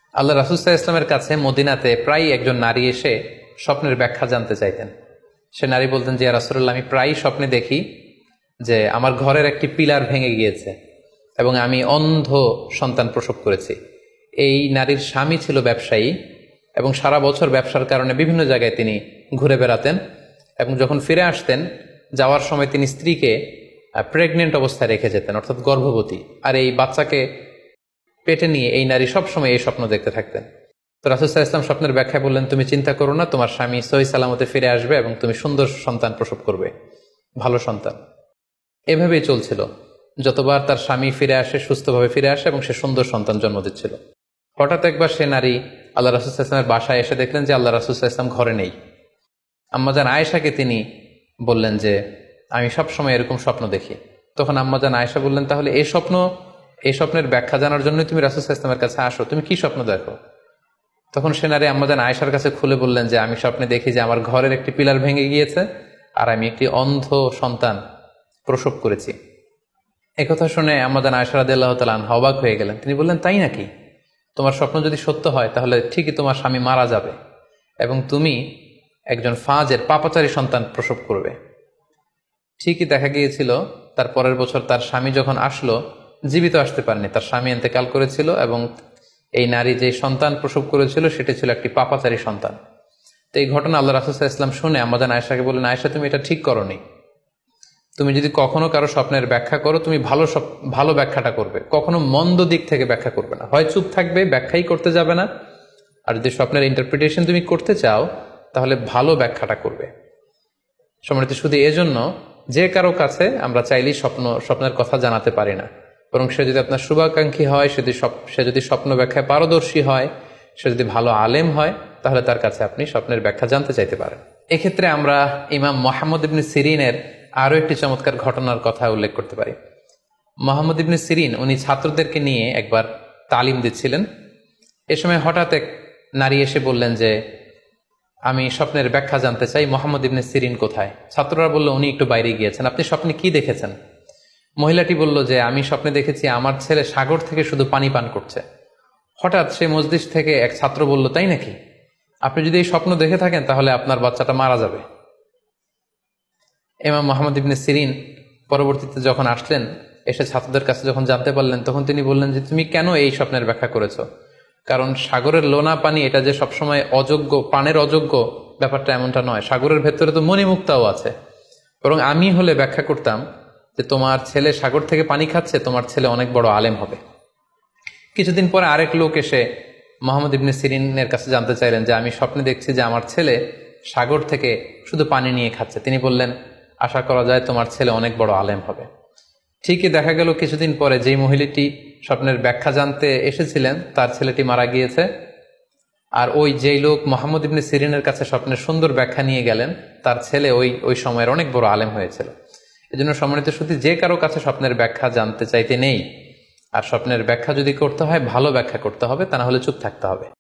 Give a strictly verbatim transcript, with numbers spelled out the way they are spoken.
আল্লাহ রাসূল সাল্লাল্লাহু আলাইহি ওয়াসাল্লামের কাছে মদিনাতে প্রায় একজন নারী এসে স্বপ্নের ব্যাখ্যা জানতে চাইতেন। সে নারী বলতেন যে, ইয়া রাসূলুল্লাহ, আমি প্রায় স্বপ্নে দেখি যে আমার ঘরের একটি পিলার ভেঙে গিয়েছে এবং আমি অন্ধ সন্তান প্রসব করেছি। এই নারীর স্বামী ছিল ব্যবসায়ী এবং সারা বছর ব্যবসার কারণে বিভিন্ন জায়গায় তিনি ঘুরে বেড়াতেন এবং যখন ফিরে আসতেন যাওয়ার সময় তিনি স্ত্রীকে প্রেগনেন্ট অবস্থায় রেখে যেতেন, অর্থাৎ গর্ভবতী। আর এই বাচ্চাকে পেটে নিয়ে এই নারী সবসময় এই স্বপ্ন দেখতে থাকতেন। তো রাসূল সাল্লাল্লাহু আলাইহি ওয়াসাল্লাম স্বপ্নের ব্যাখ্যায় বললেন, তুমি চিন্তা করো না, তোমার স্বামী সহি সালামতে ফিরে আসবে এবং তুমি সুন্দর সন্তান প্রসব করবে, ভালো সন্তান। এভাবেই চলছিল। যতবার তার স্বামী ফিরে আসে, সুস্থভাবে ফিরে আসে এবং সে সুন্দর সন্তান জন্ম দিচ্ছিল। হঠাৎ একবার সে নারী আল্লাহ রাসূল সাল্লাল্লাহু আলাইহি ওয়াসাল্লামের বাসায় এসে দেখলেন যে আল্লাহ রাসূল সাল্লাল্লাহু আলাইহি ওয়াসাল্লাম ঘরে নেই। আম্মাজান আয়েশাকে তিনি বললেন যে, আমি সবসময় এরকম স্বপ্ন দেখি। তখন আম্মাজান আয়েশা বললেন, তাহলে এই স্বপ্ন এই স্বপ্নের ব্যাখ্যা জানার জন্য তুমি রাসূল সাল্লাল্লাহু আলাইহি ওয়াসাল্লামের কাছে আসো, তুমি কি স্বপ্ন দেখো? তখন সে নারী আম্মাজান আয়েশার কাছে খুলে বললেন যে, আমি স্বপ্নে দেখি যে আমার ঘরের একটি পিলার ভেঙে গিয়েছে আর আমি একটি অন্ধ সন্তান প্রসব করেছি। একথা শুনে আম্মাজান আয়েশা রাদিয়াল্লাহু তাআলা আনহা অবাক হয়ে গেলেন। তিনি বললেন, তাই নাকি? তোমার স্বপ্ন যদি সত্য হয় তাহলে ঠিকই তোমার স্বামী মারা যাবে এবং তুমি একজন ফাজের পাপাচারী সন্তান প্রসব করবে। ঠিকই দেখা গিয়েছিল তার পরের বছর তার স্বামী যখন আসলো, জীবিত আসতে পারেনি, তার স্বামী ইন্তেকাল করেছিল এবং এই নারী যে সন্তান প্রসব করেছিল সেটি ছিল একটি পাপাচারী সন্তান। তো এই ঘটনা আল্লাহ রাসূল সাল্লাল্লাহু আলাইহি ওয়াসাল্লাম শুনে আম্মাজান আয়েশাকে বললেন, আয়েশা, তুমি এটা ঠিক করোনি। তুমি যদি কখনো কারো স্বপ্নের ব্যাখ্যা করো, তুমি ভালো ভালো ব্যাখ্যাটা করবে, কখনো মন্দ দিক থেকে ব্যাখ্যা করবে না। হয় চুপ থাকবে, ব্যাখ্যাই করতে যাবে না, আর যদি স্বপ্নের ইন্টারপ্রিটেশন তুমি করতে চাও তাহলে ভালো ব্যাখ্যাটা করবে। সম্মানিত, শুধু এজন্য যে কারো কাছে আমরা চাইলেই স্বপ্ন স্বপ্নের কথা জানাতে পারি না, বরং সে যদি আপনার শুভাকাঙ্ক্ষী হয়, সে যদি সে যদি স্বপ্ন ব্যাখ্যায় পারদর্শী হয়, সে যদি ভালো আলেম হয়, তাহলে তার কাছে আপনি স্বপ্নের ব্যাখ্যা জানতে চাইতে পারেন। এক্ষেত্রে আমরা ইমাম মুহাম্মদ ইবনে সিরিনের আরও একটি চমৎকার ঘটনার কথা উল্লেখ করতে পারি। মুহাম্মদ ইবনে সিরিন উনি ছাত্রদেরকে নিয়ে একবার তালিম দিচ্ছিলেন। এ সময় হঠাৎ এক নারী এসে বললেন যে, আমি স্বপ্নের ব্যাখ্যা জানতে চাই, মুহাম্মদ ইবনে সিরিন কোথায়? ছাত্ররা বলল, উনি একটু বাইরে গিয়েছেন। আপনি স্বপ্নে কি দেখেছেন? মহিলাটি বলল যে, আমি স্বপ্নে দেখেছি আমার ছেলে সাগর থেকে শুধু পানি পান করছে। হঠাৎ সে মজলিস থেকে এক ছাত্র বলল, তাই নাকি? আপনি যদি এই স্বপ্ন দেখে থাকেন তাহলে আপনার বাচ্চাটা মারা যাবে। ইমাম মুহাম্মদ ইবনে সিরিন পরবর্তীতে যখন আসলেন, এসে ছাত্রদের কাছে যখন জানতে পারলেন, তখন তিনি বললেন যে, তুমি কেন এই স্বপ্নের ব্যাখ্যা করেছো? কারণ সাগরের লোনা পানি এটা যে সবসময় অযোগ্য, পানের অযোগ্য ব্যাপারটা এমনটা নয়। সাগরের ভেতরে তো মণিমুক্তাও আছে। বরং আমি হলে ব্যাখ্যা করতাম যে, তোমার ছেলে সাগর থেকে পানি খাচ্ছে, তোমার ছেলে অনেক বড় আলেম হবে। কিছুদিন পরে আরেক লোক এসে মুহাম্মদ ইবনে সিরিনের কাছে জানতে চাইলেন যে, আমি স্বপ্নে দেখছি যে আমার ছেলে সাগর থেকে শুধু পানি নিয়ে খাচ্ছে। তিনি বললেন, আশা করা যায় তোমার ছেলে অনেক বড় আলেম হবে। ঠিকই দেখা গেল কিছুদিন পরে যেই মহিলাটি স্বপ্নের ব্যাখ্যা জানতে এসেছিলেন তার ছেলেটি মারা গিয়েছে, আর ওই যেই লোক মুহাম্মদ ইবনে সিরিনের কাছে স্বপ্নের সুন্দর ব্যাখ্যা নিয়ে গেলেন তার ছেলে ওই ওই সময়ের অনেক বড় আলেম হয়েছিল। এই জন্য সম্মানিত শুধু যে কারো কাছে স্বপ্নের ব্যাখ্যা জানতে চাইতে নেই, আর স্বপ্নের ব্যাখ্যা যদি করতে হয় ভালো ব্যাখ্যা করতে হবে, তা না হলে চুপ থাকতে হবে।